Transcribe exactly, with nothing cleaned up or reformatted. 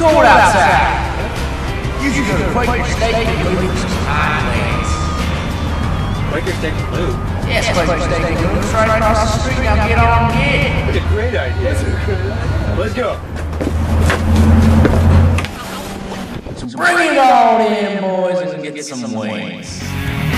cold outside. You should go to Quaker Steak Lube Employees. Quaker Steak Lube? Yes, Quaker Steak Lube. It's right across the street. Now get on and get it. What a great idea. Let's go. So bring it on in, boys, and get some wings.